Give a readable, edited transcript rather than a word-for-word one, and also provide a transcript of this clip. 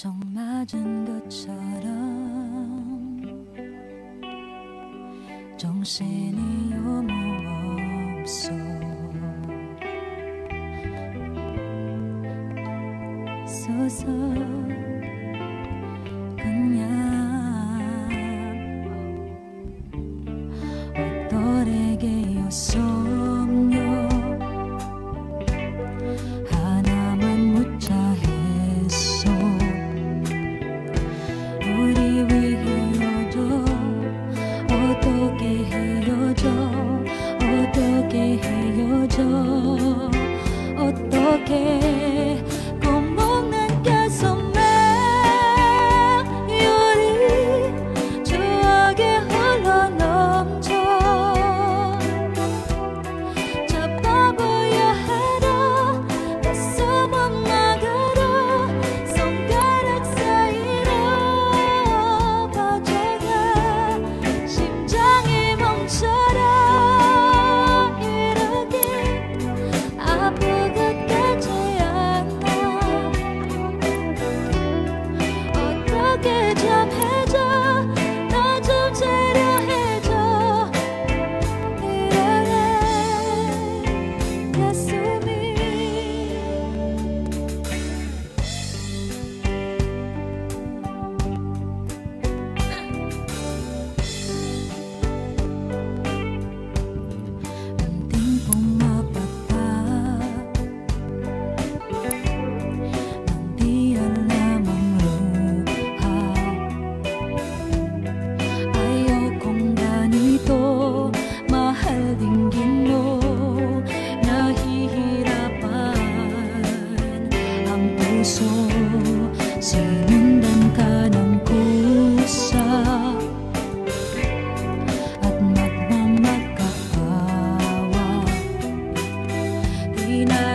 정 맞은 것처럼 정신이 없어 서서 그냥 어떠래게였었냐 하나만 묻자 했어 우리 왜 헤어져 어떻게 헤어져 어떻게 헤어져 어떻게 겁먹는 가슴에 열이 추억에 흘러넘쳐 잡아보려 해도 가슴은 막아도 손가락 사이로 빠져가 심장이 멈춰라 이렇게 아픈 것 같지 않아 어떻게 좀 해줘 나 좀 재려해줘 이러네 가슴이 Ang timpong mapagkat nang di alam ang luha ayokong ganito mahal dinggin mo nahihirapan ang puso sinundan ka ng kusa at magmamakaawa di na